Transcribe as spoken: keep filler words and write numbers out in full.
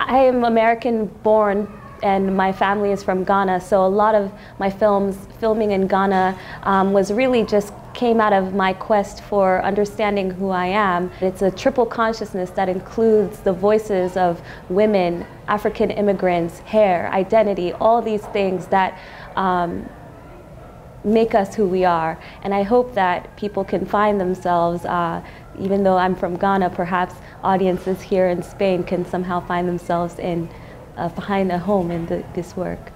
I am American born, and my family is from Ghana, so a lot of my films, filming in Ghana, um, was really just came out of my quest for understanding who I am. It's a triple consciousness that includes the voices of women, African immigrants, hair, identity, all these things that um, make us who we are. And I hope that people can find themselves, uh, even though I'm from Ghana, perhaps audiences here in Spain can somehow find themselves in, uh, behind a home in the, this work.